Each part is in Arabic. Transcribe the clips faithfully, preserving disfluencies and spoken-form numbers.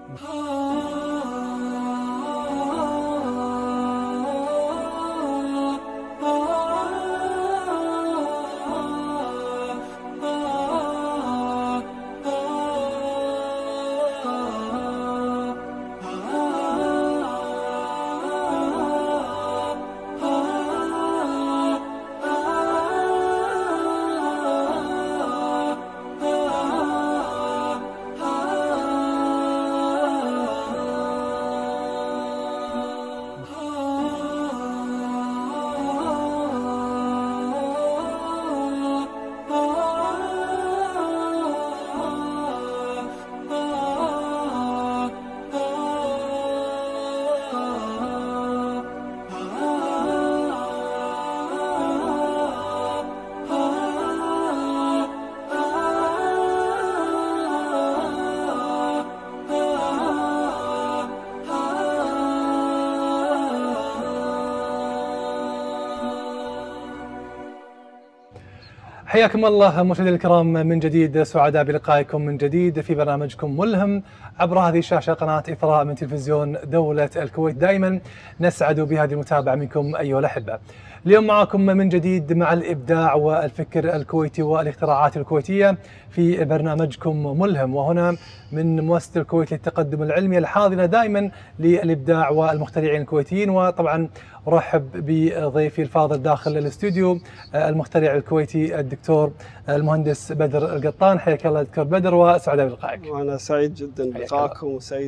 حياكم الله مشاهدينا الكرام من جديد، سعداء بلقائكم من جديد في برنامجكم ملهم عبر هذه الشاشة قناة إثراء من تلفزيون دولة الكويت. دائما نسعد بهذه المتابعة منكم أيها الأحبة. اليوم معكم من جديد مع الإبداع والفكر الكويتي والاختراعات الكويتية في برنامجكم ملهم، وهنا من مؤسسة الكويت للتقدم العلمي الحاضنة دائما للإبداع والمخترعين الكويتيين. وطبعا أرحب بضيفي الفاضل داخل الاستوديو المخترع الكويتي الدكتور المهندس بدر القطان. حياك الله دكتور بدر وسعداء بلقائك. وأنا سعيد جدا بلقائكم وسعيد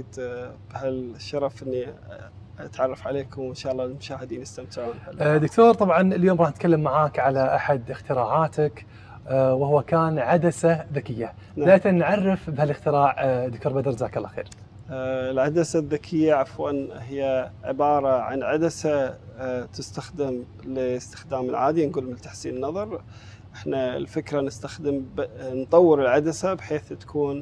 بهالشرف إني أتعرف عليكم، وإن شاء الله المشاهدين يستمتعون. دكتور طبعا اليوم راح نتكلم معاك على أحد اختراعاتك وهو كان عدسة ذكية. نعم. لا نعرف بهالاختراع دكتور بدر جزاك الله خير. العدسة الذكية عفوا هي عبارة عن عدسة تستخدم لاستخدام العادي، نقول لتحسين النظر. احنا الفكرة نستخدم نطور العدسة بحيث تكون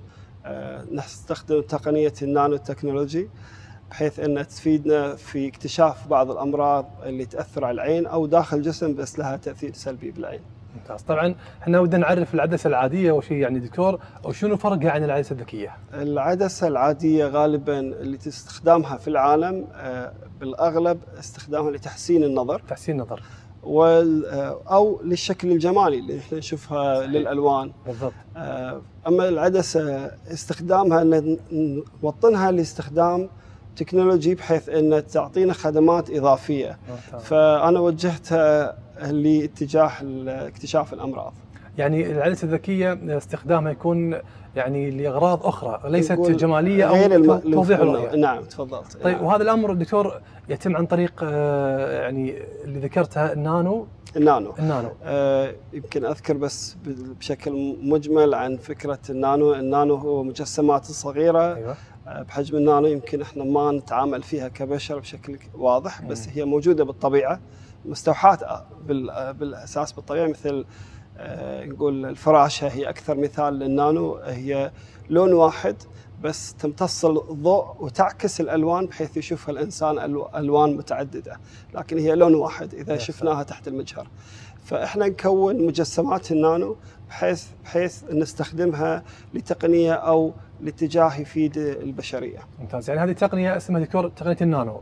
نستخدم تقنية النانو تكنولوجي، بحيث أنها تفيدنا في اكتشاف بعض الأمراض اللي تأثر على العين أو داخل الجسم بس لها تأثير سلبي بالعين. ممتاز. طبعا احنا ودنا نعرف العدسة العادية وش هي يعني دكتور، وشنو فرقها عن العدسة الذكية؟ العدسة العادية غالبا اللي تستخدامها في العالم بالأغلب استخدامها لتحسين النظر. تحسين النظر. وال أو للشكل الجمالي اللي احنا نشوفها للألوان. بالضبط. أما العدسة استخدامها أن نوطنها لاستخدام تكنولوجي بحيث أن تعطينا خدمات إضافية. ممتاز. فأنا وجهتها لاتجاه اكتشاف الأمراض. يعني العدسة الذكية استخدامها يكون يعني لأغراض أخرى ليست جمالية غير أو توضيح الرؤية. نعم تفضلت. طيب نعم. وهذا الأمر دكتور يتم عن طريق يعني اللي ذكرتها النانو. النانو. النانو. آه يمكن أذكر بس بشكل مجمل عن فكرة النانو. النانو هو مجسمات صغيرة. أيوة. بحجم النانو يمكن احنا ما نتعامل فيها كبشر بشكل واضح، بس هي موجودة بالطبيعة، مستوحاة بالأساس بالطبيعة، مثل آه نقول الفراشة هي أكثر مثال للنانو. هي لون واحد بس تمتص الضوء وتعكس الألوان بحيث يشوفها الإنسان ألوان متعددة، لكن هي لون واحد إذا شفناها تحت المجهر. فإحنا نكون مجسمات النانو بحيث بحيث نستخدمها لتقنية أو لاتجاه يفيد البشرية. ممتاز. يعني هذه التقنية اسمها دكتور تقنية النانو.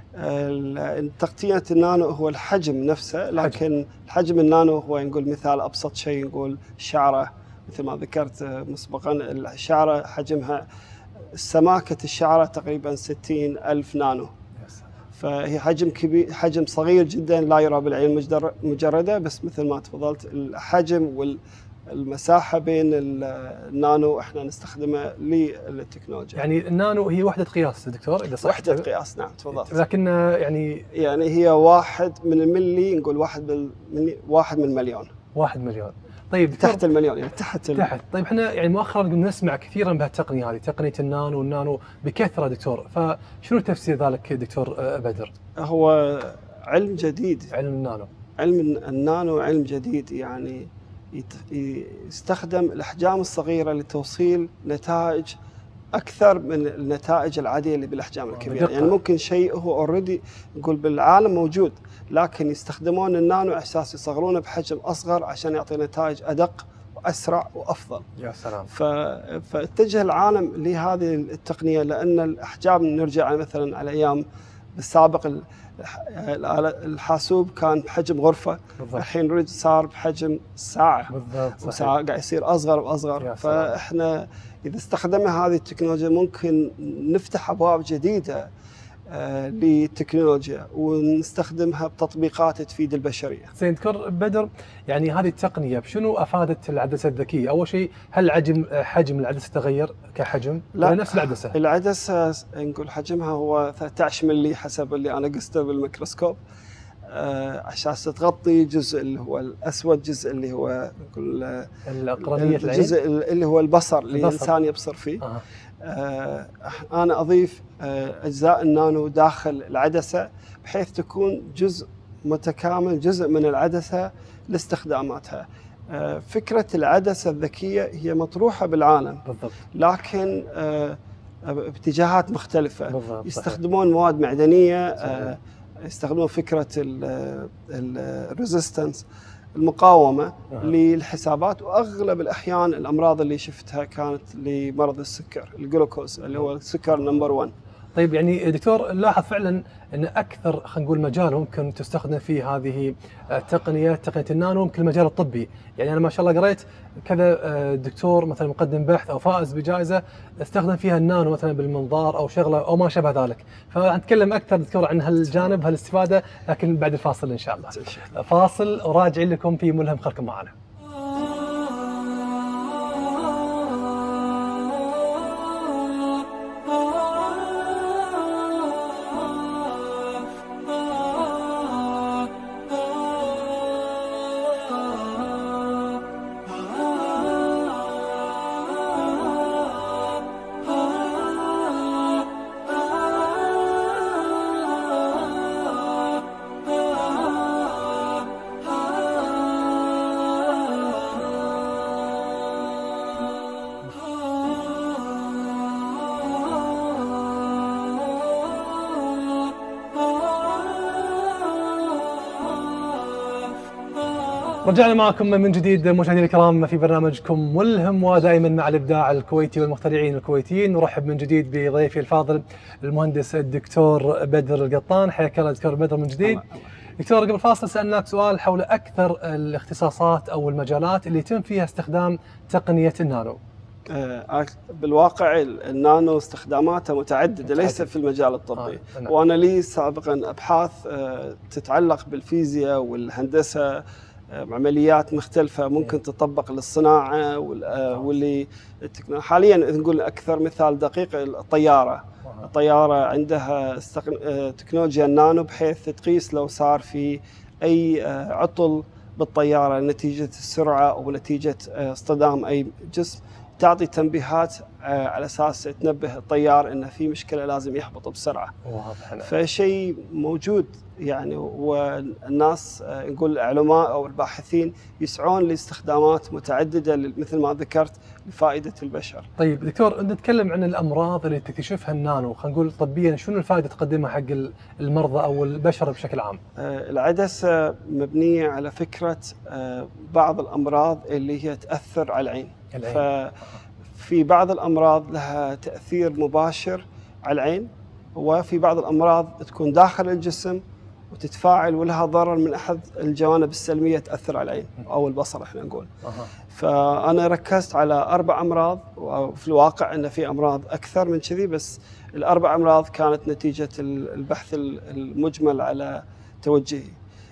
تقنية النانو هو الحجم نفسه، لكن حجم. الحجم النانو هو نقول مثال أبسط شيء نقول الشعرة، مثل ما ذكرت مسبقا الشعرة حجمها سماكة الشعرة تقريبا ستين ألف نانو. فهي حجم كبير، حجم صغير جدا لا يرى بالعين المجردة، بس مثل ما تفضلت الحجم والمساحة بين النانو احنا نستخدمها للتكنولوجيا. يعني النانو هي وحدة قياس دكتور إذا صح؟ وحدة قياس نعم تفضلت. لكن يعني يعني هي واحد من الملي، نقول واحد من واحد من مليون. واحد مليون. طيب تحت المليون يعني تحت تحت. طيب احنا يعني مؤخرا قمنا نسمع كثيرا بهالتقنيه هذه، تقنيه النانو والنانو بكثره دكتور، فشنو تفسير ذلك دكتور بدر؟ هو علم جديد. علم النانو. علم النانو علم جديد، يعني يستخدم الاحجام الصغيره لتوصيل نتائج اكثر من النتائج العاديه اللي بالاحجام الكبيره. يعني ممكن شيء هو اوريدي نقول بالعالم موجود، لكن يستخدمون النانو على اساس يصغرونه بحجم اصغر عشان يعطي نتائج ادق واسرع وافضل. يا سلام. فاتجه العالم لهذه التقنيه، لان الاحجام نرجع مثلا على ايام بالسابق الحاسوب كان بحجم غرفه، بالضبط. الحين صار بحجم ساعه، بالضبط. وساعه قاعد يصير اصغر واصغر. فاحنا اذا استخدمنا هذه التكنولوجيا ممكن نفتح ابواب جديده للتكنولوجيا ونستخدمها بتطبيقات تفيد البشريه. زين دكتور بدر، يعني هذه التقنيه بشنو افادت العدسه الذكيه؟ اول شيء هل حجم حجم العدسه تغير كحجم؟ لا، ولا نفس العدسه؟ العدسه نقول حجمها هو ثلاثة عشر ملي حسب اللي انا قسته بالميكروسكوب، آه عشان تغطي جزء اللي هو الاسود، جزء اللي هو نقول القرنيه العين، الجزء اللي هو البصر اللي الانسان يبصر فيه. آه. آه انا اضيف آه اجزاء النانو داخل العدسه بحيث تكون جزء متكامل، جزء من العدسه لاستخداماتها. آه فكره العدسه الذكيه هي مطروحه بالعالم، بالضبط. لكن آه باتجاهات مختلفه. بالضبط. يستخدمون مواد معدنيه، آه يستخدمون فكره الريزيستنس، المقاومه أه. للحسابات. واغلب الاحيان الامراض اللي شفتها كانت لمرض السكر، الجلوكوز اللي هو السكر نمبر واحد. طيب يعني دكتور، نلاحظ فعلا ان اكثر خلينا نقول مجال ممكن تستخدم فيه هذه التقنيه، تقنيه النانو، ممكن المجال الطبي. يعني انا ما شاء الله قريت كذا دكتور مثلا مقدم بحث او فائز بجائزه استخدم فيها النانو مثلا بالمنظار او شغله او ما شابه ذلك. فنتكلم اكثر دكتور عن هالجانب هالاستفاده، لكن بعد الفاصل ان شاء الله. فاصل وراجع لكم في ملهم، خلكم معنا. رجعنا معكم من جديد مشاهدينا الكرام في برنامجكم ملهم، ودائما مع الابداع الكويتي والمخترعين الكويتيين. نرحب من جديد بضيفي الفاضل المهندس الدكتور بدر القطان. حياك الله دكتور بدر من جديد. دكتور، قبل الفاصل سالناك سؤال حول اكثر الاختصاصات او المجالات اللي يتم فيها استخدام تقنيه النانو. بالواقع النانو استخداماته متعدده، ليس في المجال الطبي. آه. وانا لي سابقا ابحاث تتعلق بالفيزياء والهندسه، عمليات مختلفة ممكن تطبق للصناعة واللي حاليا نقول أكثر مثال دقيق الطيارة. الطيارة عندها تكنولوجيا النانو بحيث تقيس لو صار في أي عطل بالطيارة نتيجة السرعة أو نتيجة اصطدام أي جسم، تعطي تنبيهات على أساس تنبه الطيار إن في مشكلة لازم يهبط بسرعة. فشيء موجود يعني، والناس نقول العلماء أو الباحثين يسعون لاستخدامات متعددة مثل ما ذكرت لفائدة البشر. طيب دكتور، نتكلم عن الأمراض اللي تكتشفها النانو، خلينا نقول طبيا شنو الفائدة تقدمها حق المرضى أو البشر بشكل عام؟ العدسة مبنية على فكرة بعض الأمراض اللي هي تأثر على العين. العين. ففي بعض الأمراض لها تأثير مباشر على العين، وفي بعض الأمراض تكون داخل الجسم وتتفاعل ولها ضرر من أحد الجوانب السلمية تأثر على العين أو البصر احنا نقول. أه. فأنا ركزت على أربع أمراض، وفي الواقع أن في أمراض أكثر من كذي، بس الأربع أمراض كانت نتيجة البحث المجمل على توجهي.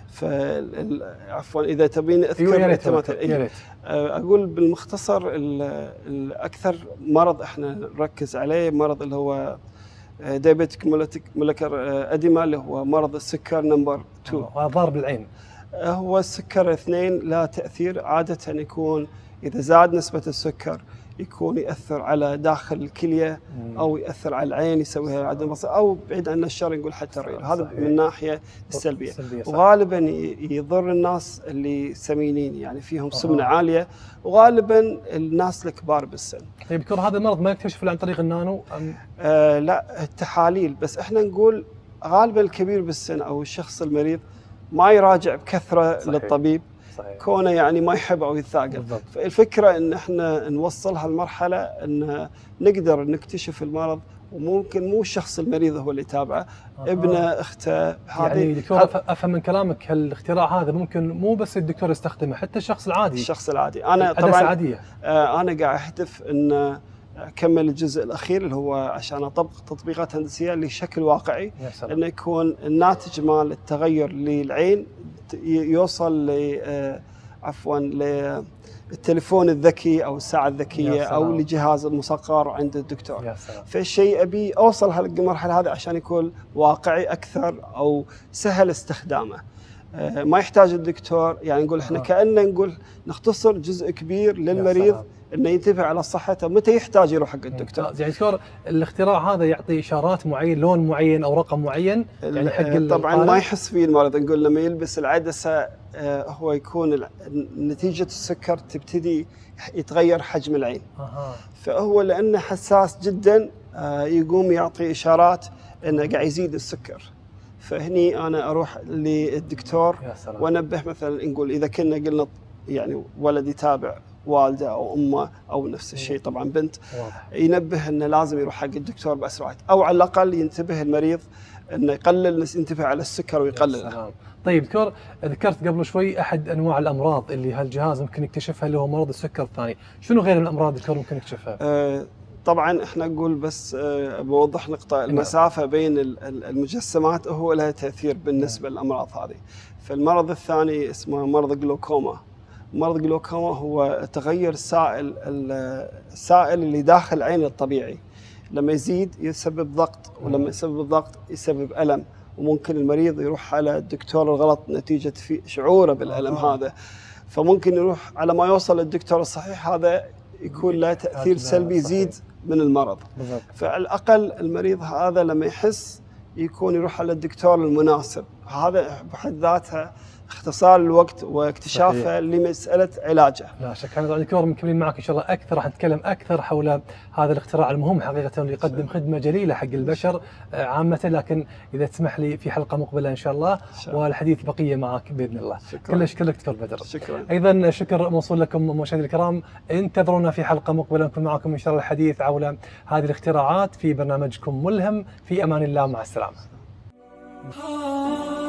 عفوا إذا تبين أذكر مثلا، أقول بالمختصر الأكثر مرض احنا نركز عليه مرض اللي هو دايبيتك مولكر اديما، اللي هو مرض السكر نمبر اثنين. ضار بالعين. هو السكر اثنين لا تأثير، عادة يكون إذا زاد نسبة السكر يكون يأثر على داخل الكلية أو يأثر على العين يسويها عدم بصر، أو بعيد عن الشر نقول حتى الرئة. هذا من الناحية السلبية. وغالبا يضر الناس اللي سمينين يعني فيهم سمنة عالية، وغالبا الناس الكبار بالسن. طيب دكتور، هذا المرض ما يكتشف عن طريق النانو أم؟ آه لا، التحاليل بس. احنا نقول غالبا الكبير بالسن أو الشخص المريض ما يراجع بكثرة. صحيح. للطبيب. صحيح. كونه يعني ما يحب او يتثاقل. بالضبط. فالفكره ان احنا نوصلها لمرحله ان نقدر نكتشف المرض، وممكن مو الشخص المريض هو اللي يتابعه، آه. ابنه، اخته. يعني دكتور افهم من كلامك هالاختراع هذا ممكن مو بس الدكتور يستخدمه، حتى الشخص العادي. الشخص العادي. انا طبعا عادية. آه انا قاعد اهدف ان اكمل الجزء الاخير اللي هو عشان اطبق تطبيقات هندسيه لشكل واقعي، انه يكون الناتج مال التغير للعين يوصل ل آه عفوا للتليفون الذكي او الساعه الذكيه او لجهاز المصقر عند الدكتور. يا سلام. فالشيء ابي اوصل هالمرحله هذه عشان يكون واقعي اكثر او سهل استخدامه. آه ما يحتاج الدكتور، يعني نقول احنا آه. كأننا نقول نختصر جزء كبير للمريض انه ينتبه على صحته متى يحتاج يروح حق الدكتور. يعني دكتور الاختراع هذا يعطي اشارات معين، لون معين او رقم معين يعني حق طبعا ما يحس فيه المريض. نقول لما يلبس العدسه هو يكون نتيجه السكر تبتدي يتغير حجم العين. أه. فهو لانه حساس جدا يقوم يعطي اشارات انه قاعد يزيد السكر. فهني انا اروح للدكتور وانبه، مثلا نقول اذا كنا قلنا يعني ولد يتابع والده او امه او نفس الشيء طبعا بنت، ينبه انه لازم يروح حق الدكتور باسرع وقت، او على الاقل ينتبه المريض انه يقلل ينتبه على السكر ويقلله. طيب دكتور، ذكرت قبل شوي احد انواع الامراض اللي هالجهاز ممكن يكتشفها اللي هو مرض السكر الثاني، شنو غير الامراض دكتور ممكن يكتشفها؟ آه طبعا احنا نقول بس آه بوضح نقطه، المسافه بين المجسمات هو لها تاثير بالنسبه للامراض هذه. فالمرض الثاني اسمه مرض جلوكوما. مرض جلوكوما هو تغير سائل السائل اللي داخل العين الطبيعي، لما يزيد يسبب ضغط، ولما يسبب ضغط يسبب ألم، وممكن المريض يروح على الدكتور الغلط نتيجة في شعوره بالألم آه. هذا. فممكن يروح على ما يوصل للدكتور الصحيح، هذا يكون له تأثير سلبي يزيد من المرض. بالضبط. فعلى الأقل المريض هذا لما يحس يكون يروح على الدكتور المناسب. هذا بحد ذاتها اختصار الوقت واكتشافه صحيح. لمسألة علاجه. لا شك. أنا دكتور مكملين معك إن شاء الله أكثر، راح نتكلم أكثر حول هذا الاختراع المهم حقيقة، اللي يقدم خدمة جليلة حق البشر عامة، لكن إذا تسمح لي في حلقة مقبلة إن شاء الله والحديث بقية معك بإذن الله. كل الشكر لك دكتور بدر. شكرا. أيضا شكر موصول لكم مشاهدينا الكرام، انتظرونا في حلقة مقبلة نكون معكم إن شاء الله الحديث حول هذه الاختراعات في برنامجكم ملهم. في أمان الله، مع السلامة.